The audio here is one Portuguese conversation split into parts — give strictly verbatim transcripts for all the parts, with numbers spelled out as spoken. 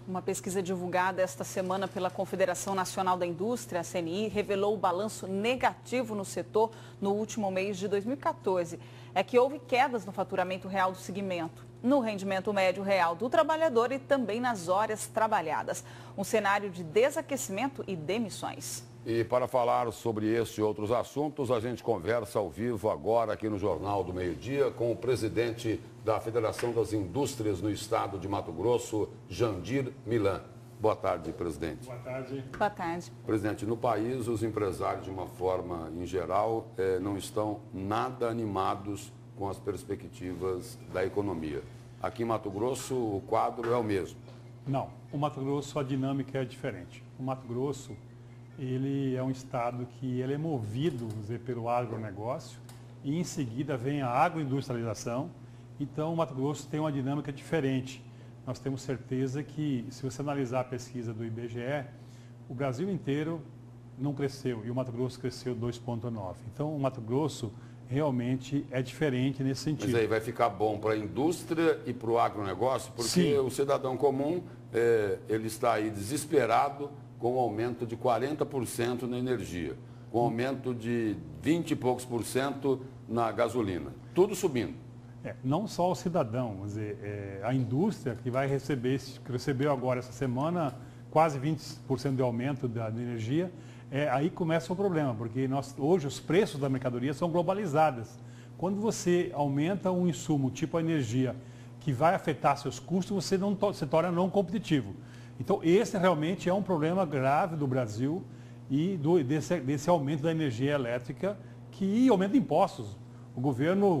Uma pesquisa divulgada esta semana pela Confederação Nacional da Indústria, a C N I, revelou o balanço negativo no setor no último mês de dois mil e quatorze. É que houve quedas no faturamento real do segmento, no rendimento médio real do trabalhador e também nas horas trabalhadas. Um cenário de desaquecimento e demissões. E para falar sobre esse e outros assuntos, a gente conversa ao vivo agora aqui no Jornal do Meio-Dia com o presidente da Federação das Indústrias no Estado de Mato Grosso, Jandir Milan. Boa tarde, presidente. Boa tarde. Boa tarde. Presidente, no país, os empresários, de uma forma em geral, eh, não estão nada animados com as perspectivas da economia. Aqui em Mato Grosso, o quadro é o mesmo. Não, o Mato Grosso, a dinâmica é diferente. O Mato Grosso, ele é um estado que ele é movido, vamos dizer, pelo agronegócio e em seguida vem a agroindustrialização. Então, o Mato Grosso tem uma dinâmica diferente. Nós temos certeza que, se você analisar a pesquisa do I B G E, o Brasil inteiro não cresceu e o Mato Grosso cresceu dois vírgula nove. Então, o Mato Grosso realmente é diferente nesse sentido. Mas aí vai ficar bom para a indústria e para o agronegócio, porque Sim. o cidadão comum, é, ele está aí desesperado com um aumento de quarenta por cento na energia, com um aumento de vinte e poucos por cento na gasolina, tudo subindo. É, não só o cidadão, vamos dizer, é, a indústria que vai receber, que recebeu agora essa semana quase vinte por cento de aumento da, da energia, é, aí começa o problema, porque nós, hoje os preços da mercadoria são globalizados. Quando você aumenta um insumo, tipo a energia, que vai afetar seus custos, você não to, se torna não competitivo. Então, esse realmente é um problema grave do Brasil e do, desse, desse aumento da energia elétrica que aumenta impostos. O governo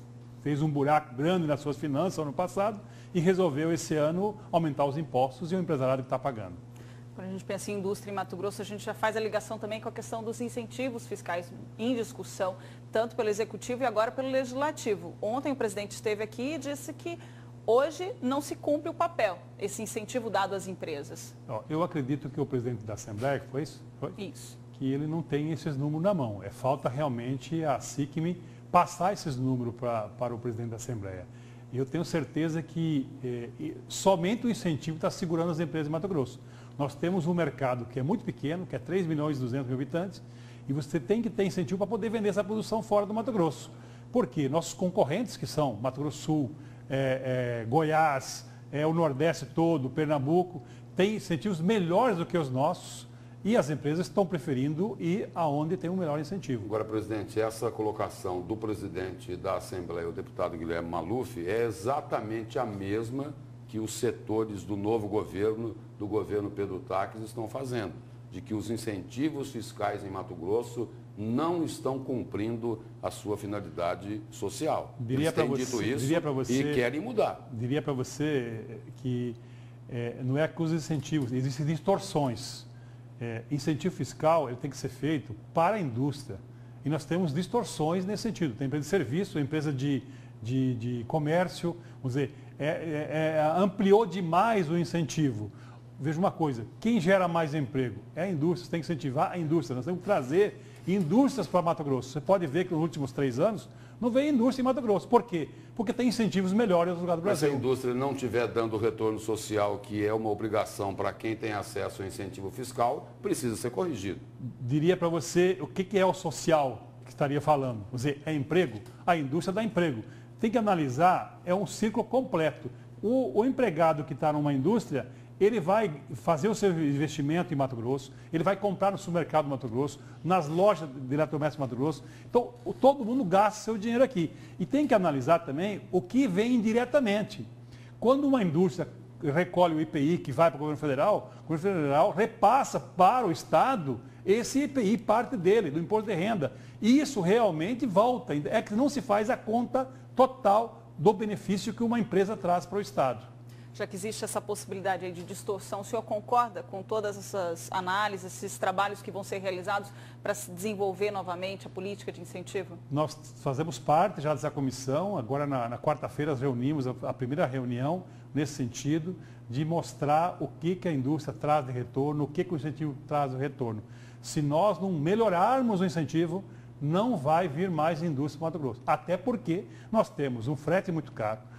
fez um buraco grande nas suas finanças ano passado e resolveu esse ano aumentar os impostos e o empresariado que está pagando. Quando a gente pensa em indústria em Mato Grosso, a gente já faz a ligação também com a questão dos incentivos fiscais em discussão, tanto pelo Executivo e agora pelo Legislativo. Ontem o presidente esteve aqui e disse que hoje não se cumpre o papel, esse incentivo dado às empresas. Eu acredito que o presidente da Assembleia, foi isso? Foi? Isso. Que ele não tem esses números na mão. É falta realmente a SICM passar esses números pra, para o presidente da Assembleia. E eu tenho certeza que eh, somente o incentivo está segurando as empresas de Mato Grosso. Nós temos um mercado que é muito pequeno, que é três milhões e duzentos mil habitantes, e você tem que ter incentivo para poder vender essa produção fora do Mato Grosso. Por quê? Nossos concorrentes, que são Mato Grosso Sul, É, é, Goiás, é, o Nordeste todo, Pernambuco, tem incentivos melhores do que os nossos e as empresas estão preferindo ir aonde tem um melhor incentivo. Agora, presidente, essa colocação do presidente da Assembleia, o deputado Guilherme Maluf, é exatamente a mesma que os setores do novo governo, do governo Pedro Taques, estão fazendo, de que os incentivos fiscais em Mato Grosso não estão cumprindo a sua finalidade social. Diria Eles têm você, dito isso diria você, e querem mudar. Diria para você que é, não é que os incentivos, existem distorções. É, incentivo fiscal ele tem que ser feito para a indústria. E nós temos distorções nesse sentido. Tem empresa de serviço, empresa de, de, de comércio, vamos dizer, é, é, é, ampliou demais o incentivo. Veja uma coisa, quem gera mais emprego? É a indústria, você tem que incentivar a indústria. Nós temos que trazer indústrias para Mato Grosso. Você pode ver que nos últimos três anos não vem indústria em Mato Grosso. Por quê? Porque tem incentivos melhores no lugar do Brasil. Mas se a indústria não estiver dando o retorno social, que é uma obrigação para quem tem acesso ao incentivo fiscal, precisa ser corrigido. Diria para você o que é o social que estaria falando. Você é emprego? A indústria dá emprego. Tem que analisar, é um ciclo completo. O, o empregado que está numa indústria, ele vai fazer o seu investimento em Mato Grosso, ele vai comprar no supermercado do Mato Grosso, nas lojas de eletrodomésticos do Mato Grosso. Então, todo mundo gasta seu dinheiro aqui. E tem que analisar também o que vem indiretamente. Quando uma indústria recolhe o I P I que vai para o governo federal, o governo federal repassa para o Estado esse I P I, parte dele, do imposto de renda. E isso realmente volta. É que não se faz a conta total do benefício que uma empresa traz para o Estado. Já que existe essa possibilidade aí de distorção, o senhor concorda com todas essas análises, esses trabalhos que vão ser realizados para se desenvolver novamente a política de incentivo? Nós fazemos parte já dessa comissão, agora na, na quarta-feira reunimos a, a primeira reunião nesse sentido, de mostrar o que, que a indústria traz de retorno, o que, que o incentivo traz de retorno. Se nós não melhorarmos o incentivo, não vai vir mais indústria para Mato Grosso. Até porque nós temos um frete muito caro,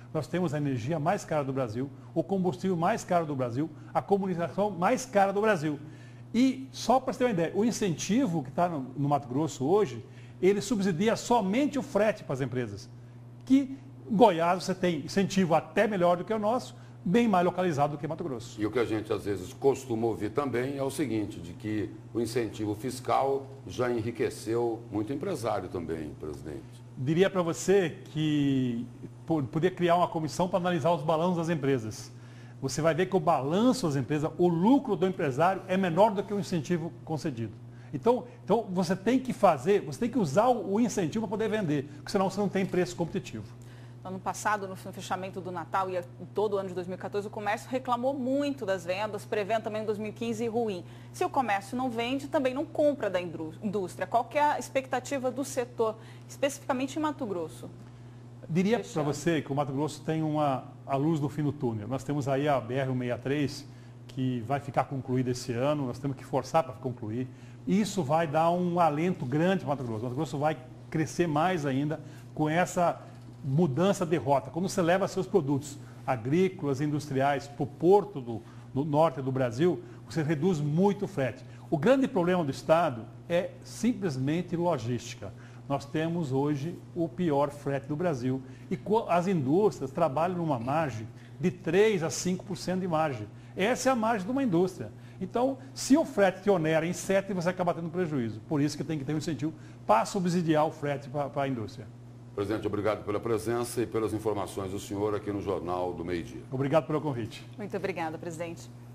nós temos a energia mais cara do Brasil, o combustível mais caro do Brasil, a comunicação mais cara do Brasil. E, só para você ter uma ideia, o incentivo que está no, no Mato Grosso hoje, ele subsidia somente o frete para as empresas. Que em Goiás você tem incentivo até melhor do que o nosso, bem mais localizado do que Mato Grosso. E o que a gente às vezes costuma ouvir também é o seguinte, de que o incentivo fiscal já enriqueceu muito empresário também, presidente. Diria para você que poderia criar uma comissão para analisar os balanços das empresas. Você vai ver que o balanço das empresas, o lucro do empresário é menor do que o incentivo concedido. Então, então você tem que fazer, você tem que usar o incentivo para poder vender, porque senão você não tem preço competitivo. Ano passado, no fechamento do Natal e todo o ano de dois mil e quatorze, o comércio reclamou muito das vendas, prevendo também dois mil e quinze ruim. Se o comércio não vende, também não compra da indústria. Qual que é a expectativa do setor, especificamente em Mato Grosso? Diria para você que o Mato Grosso tem uma, a luz no fim do túnel. Nós temos aí a B R cento e sessenta e três, que vai ficar concluída esse ano, nós temos que forçar para concluir. Isso vai dar um alento grande para o Mato Grosso. O Mato Grosso vai crescer mais ainda com essa mudança de rota. Quando você leva seus produtos agrícolas, industriais para o porto do, do norte do Brasil, você reduz muito o frete. O grande problema do Estado é simplesmente logística. Nós temos hoje o pior frete do Brasil e as indústrias trabalham numa margem de três a cinco por cento de margem. Essa é a margem de uma indústria. Então, se o frete te onera em sete, você acaba tendo prejuízo. Por isso que tem que ter um incentivo para subsidiar o frete para, para a indústria. Presidente, obrigado pela presença e pelas informações do senhor aqui no Jornal do Meio Dia. Obrigado pelo convite. Muito obrigada, presidente.